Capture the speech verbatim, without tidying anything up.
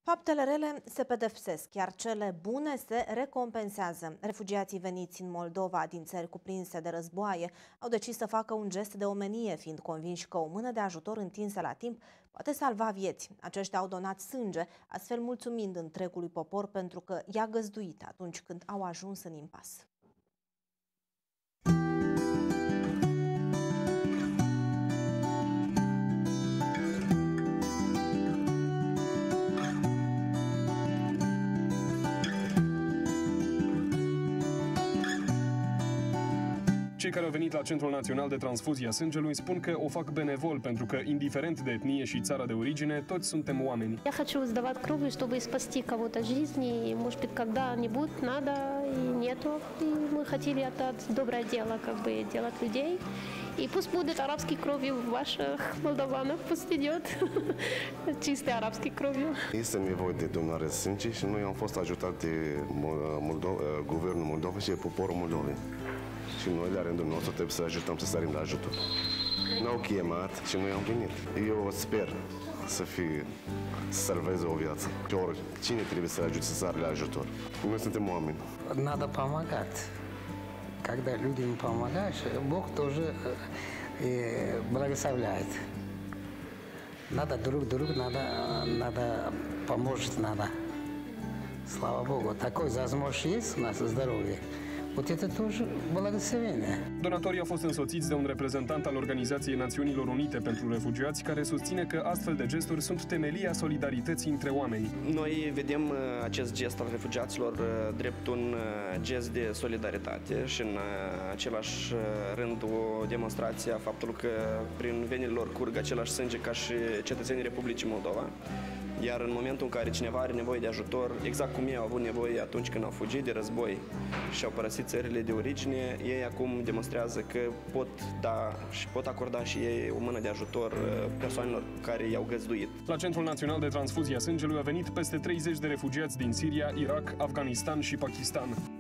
Faptele rele se pedepsesc, iar cele bune se recompensează. Refugiații veniți în Moldova din țări cuprinse de războaie au decis să facă un gest de omenie, fiind convinși că o mână de ajutor întinsă la timp poate salva vieți. Aceștia au donat sânge, astfel mulțumind întregului popor pentru că i-a găzduit atunci când au ajuns în impas. Cei care au venit la Centrul Național de Transfuzie a Sângelui spun că o fac benevol, pentru că, indiferent de etnie și țara de origine, toți suntem oameni. Я хочу сдавать кровь, чтобы спасти кого-то жизни, и, может быть, когда-нибудь надо и нету. И мы хотели это доброе дело, как бы, делать людей. И пусть будет арабской кровью ваших молдаванов, пусть идет чистой арабской кровью. Este nevoie de donare de sânge și noi am fost ajutat de Moldo- Guvernul Moldovei și de poporul Moldovei. Și noi, la rândul nostru, trebuie să ajutăm să sărim la ajutor. Ne-au chemat și noi am venit. Eu sper să fie, să salveze o viață. Și oricine trebuie să ajute să sară la ajutor. Noi suntem oameni. Надо помогать. Когда люди им помогают, Бог тоже благословляет. Надо друг другу, надо, надо помочь, надо. Слава Богу, такой возможность есть у нас здоровье. Вот это тоже благословение. Donatorii au fost însoțiți de un reprezentant al Organizației Națiunilor Unite pentru Refugiați, care susține că astfel de gesturi sunt temelia solidarității între oameni. Noi vedem acest gest al refugiaților drept un gest de solidaritate și în același rând o demonstrație a faptului că prin venile lor curg același sânge ca și cetățenii Republicii Moldova. Iar în momentul în care cineva are nevoie de ajutor, exact cum ei au avut nevoie atunci când au fugit de război și au părăsit țările de origine, ei acum demonstrează că pot da și pot acorda și ei o mână de ajutor persoanelor care i-au găzduit. La Centrul Național de Transfuzie a Sângelui au venit peste treizeci de refugiați din Siria, Irak, Afganistan și Pakistan.